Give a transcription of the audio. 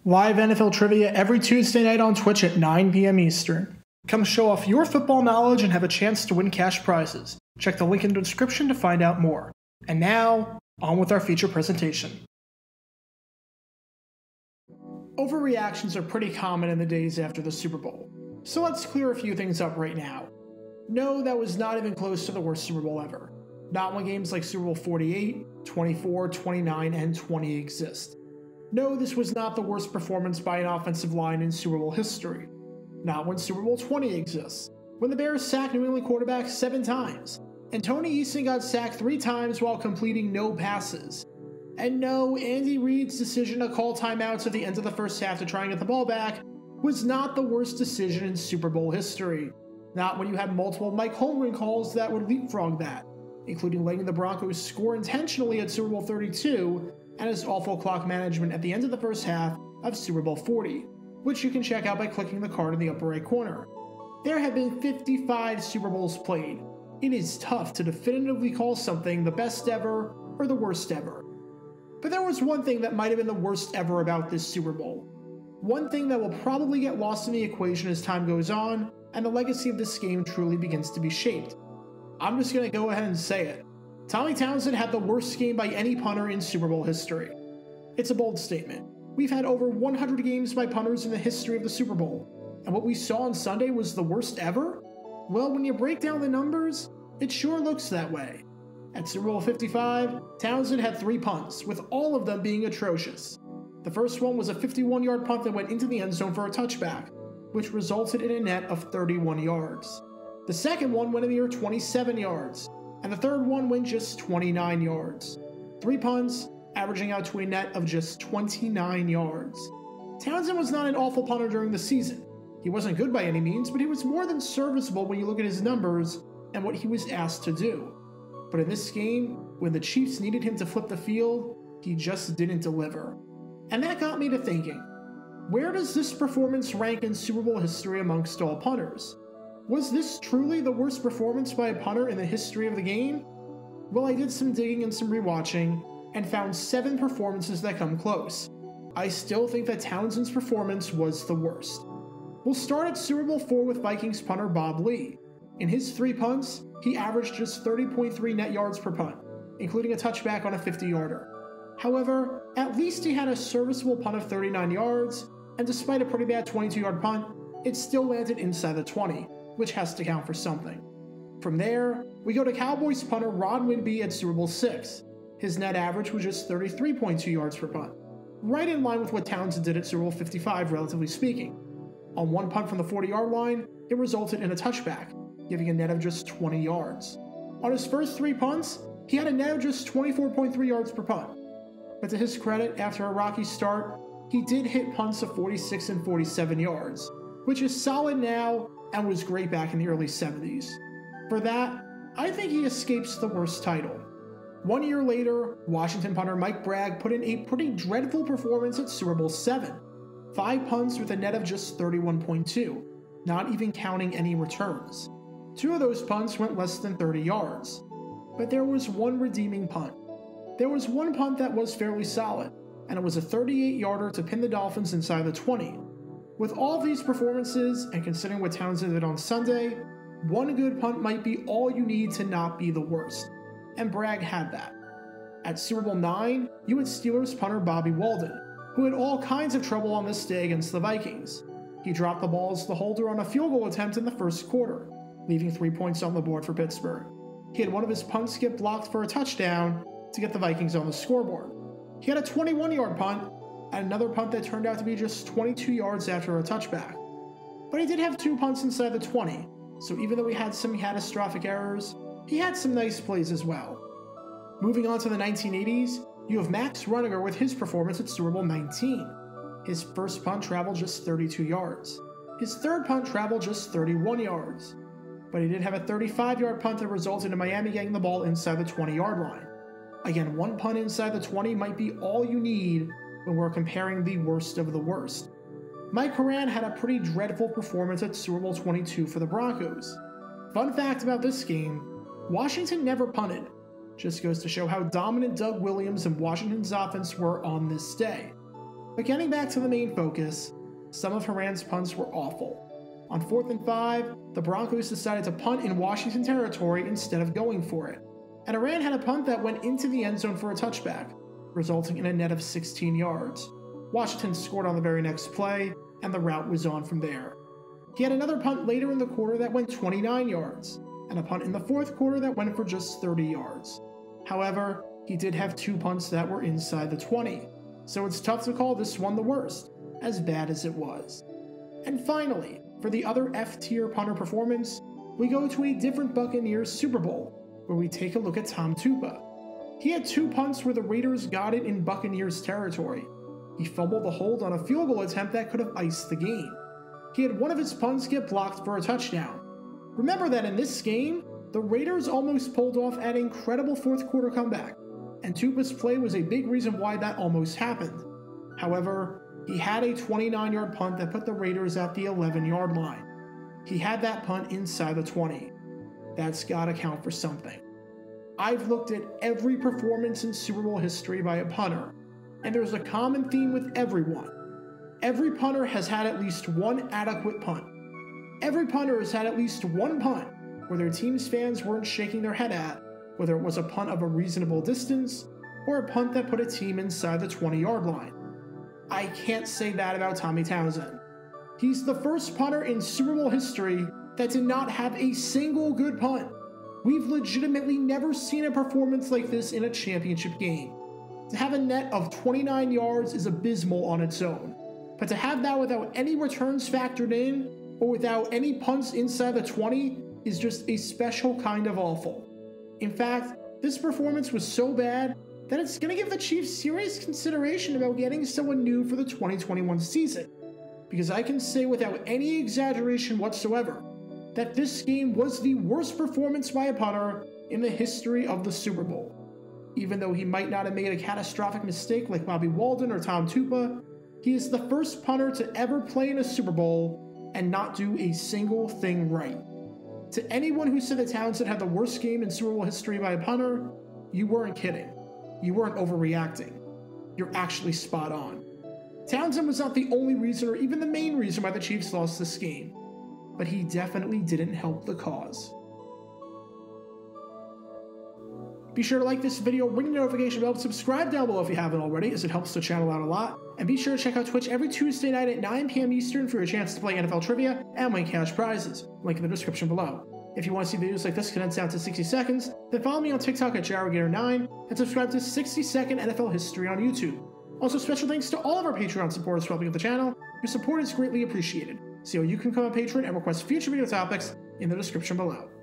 Live NFL trivia every Tuesday night on Twitch at 9 p.m. Eastern. Come show off your football knowledge and have a chance to win cash prizes. Check the link in the description to find out more. And now, on with our feature presentation. Overreactions are pretty common in the days after the Super Bowl, so let's clear a few things up right now. No, that was not even close to the worst Super Bowl ever. Not when games like Super Bowl 48, 24, 29, and 20 exist. No, this was not the worst performance by an offensive line in Super Bowl history. Not when Super Bowl 20 exists, when the Bears sacked New England quarterbacks 7 times, and Tony Eason got sacked 3 times while completing no passes. And no, Andy Reid's decision to call timeouts at the end of the first half to try and get the ball back was not the worst decision in Super Bowl history. Not when you had multiple Mike Holmgren calls that would leapfrog that, including letting the Broncos score intentionally at Super Bowl 32 and his awful clock management at the end of the first half of Super Bowl 40, which you can check out by clicking the card in the upper right corner. There have been 55 Super Bowls played. It is tough to definitively call something the best ever or the worst ever. But there was one thing that might have been the worst ever about this Super Bowl. One thing that will probably get lost in the equation as time goes on and the legacy of this game truly begins to be shaped. I'm just going to go ahead and say it. Tommy Townsend had the worst game by any punter in Super Bowl history. It's a bold statement. We've had over 100 games by punters in the history of the Super Bowl, and what we saw on Sunday was the worst ever? Well, when you break down the numbers, it sure looks that way. At Super Bowl 55, Townsend had 3 punts, with all of them being atrocious. The first one was a 51-yard punt that went into the end zone for a touchback, which resulted in a net of 31 yards. The second one went in the air 27 yards, and the third one went just 29 yards. 3 punts, averaging out to a net of just 29 yards. Townsend was not an awful punter during the season. He wasn't good by any means, but he was more than serviceable when you look at his numbers and what he was asked to do. But in this game, when the Chiefs needed him to flip the field, he just didn't deliver. And that got me to thinking, where does this performance rank in Super Bowl history amongst all punters? Was this truly the worst performance by a punter in the history of the game? Well, I did some digging and some rewatching, and found 7 performances that come close. I still think that Townsend's performance was the worst. We'll start at Super Bowl 4 with Vikings punter Bob Lee. In his 3 punts, he averaged just 30.3 net yards per punt, including a touchback on a 50-yarder. However, at least he had a serviceable punt of 39 yards, and despite a pretty bad 22-yard punt, it still landed inside the 20, which has to count for something. From there, we go to Cowboys punter Ron Winby at Super Bowl 6. His net average was just 33.2 yards per punt, right in line with what Townsend did at Super Bowl 55, relatively speaking. On one punt from the 40-yard line, it resulted in a touchback, giving a net of just 20 yards. On his first 3 punts, he had a net of just 24.3 yards per punt. But to his credit, after a rocky start, he did hit punts of 46 and 47 yards, which is solid now and was great back in the early 70s. For that, I think he escapes the worst title. 1 year later, Washington punter Mike Bragg put in a pretty dreadful performance at Super Bowl 7. 5 punts with a net of just 31.2, not even counting any returns. 2 of those punts went less than 30 yards. But there was one redeeming punt. There was one punt that was fairly solid, and it was a 38-yarder to pin the Dolphins inside the 20. With all these performances, and considering what Townsend did on Sunday, one good punt might be all you need to not be the worst. And Bragg had that. At Super Bowl 9, you had Steelers punter Bobby Walden, who had all kinds of trouble on this day against the Vikings. He dropped the ball as the holder on a field goal attempt in the first quarter, leaving 3 points on the board for Pittsburgh. He had one of his punts get blocked for a touchdown to get the Vikings on the scoreboard. He had a 21-yard punt, and another punt that turned out to be just 22 yards after a touchback. But he did have 2 punts inside the 20, so even though he had some catastrophic errors, he had some nice plays as well. Moving on to the 1980s, you have Max Runninger with his performance at Super Bowl 19. His first punt traveled just 32 yards. His third punt traveled just 31 yards. But he did have a 35-yard punt that resulted in Miami getting the ball inside the 20-yard line. Again, one punt inside the 20 might be all you need when we're comparing the worst of the worst. Mike Horan had a pretty dreadful performance at Super Bowl 22 for the Broncos. Fun fact about this game, Washington never punted. Just goes to show how dominant Doug Williams and Washington's offense were on this day. But getting back to the main focus, some of Horan's punts were awful. On 4th and 5, the Broncos decided to punt in Washington territory instead of going for it, and Horan had a punt that went into the end zone for a touchback, resulting in a net of 16 yards. Washington scored on the very next play, and the route was on from there. He had another punt later in the quarter that went 29 yards, and a punt in the fourth quarter that went for just 30 yards. However, he did have 2 punts that were inside the 20, so it's tough to call this one the worst, as bad as it was. And finally, for the other F-tier punter performance, we go to a different Buccaneers Super Bowl, where we take a look at Tom Tupa. He had 2 punts where the Raiders got it in Buccaneers territory. He fumbled the hold on a field goal attempt that could have iced the game. He had one of his punts get blocked for a touchdown. Remember that in this game, the Raiders almost pulled off an incredible fourth quarter comeback, and Tupa's play was a big reason why that almost happened. However, he had a 29-yard punt that put the Raiders at the 11-yard line. He had that punt inside the 20. That's gotta count for something. I've looked at every performance in Super Bowl history by a punter, and there's a common theme with everyone. Every punter has had at least one adequate punt. Every punter has had at least one punt where their team's fans weren't shaking their head at, whether it was a punt of a reasonable distance or a punt that put a team inside the 20-yard line. I can't say that about Tommy Townsend. He's the first punter in Super Bowl history that did not have a single good punt. We've legitimately never seen a performance like this in a championship game. To have a net of 29 yards is abysmal on its own, but to have that without any returns factored in, or without any punts inside the 20, is just a special kind of awful. In fact, this performance was so bad that it's going to give the Chiefs serious consideration about getting someone new for the 2021 season, because I can say without any exaggeration whatsoever that this game was the worst performance by a punter in the history of the Super Bowl. Even though he might not have made a catastrophic mistake like Bobby Walden or Tom Tupa, he is the first punter to ever play in a Super Bowl and not do a single thing right. To anyone who said that Townsend had the worst game in Super Bowl history by a punter, you weren't kidding. You weren't overreacting. You're actually spot on. Townsend was not the only reason or even the main reason why the Chiefs lost this game, but he definitely didn't help the cause. Be sure to like this video, ring the notification bell, subscribe down below if you haven't already, as it helps the channel out a lot, and be sure to check out Twitch every Tuesday night at 9 p.m. Eastern for your chance to play NFL trivia and win cash prizes. Link in the description below. If you want to see videos like this condensed down to 60 seconds, then follow me on TikTok at JaredGator9 and subscribe to 60-Second NFL History on YouTube. Also, special thanks to all of our Patreon supporters for helping out the channel. Your support is greatly appreciated. See how you can become a patron and request future video topics in the description below.